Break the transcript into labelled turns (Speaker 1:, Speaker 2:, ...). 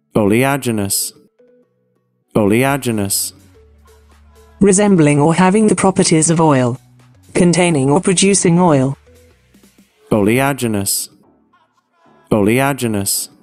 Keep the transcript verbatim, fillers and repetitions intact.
Speaker 1: Oleaginous. Oleaginous.
Speaker 2: Resembling or having the properties of oil. Containing or producing oil.
Speaker 1: Oleaginous. Oleaginous.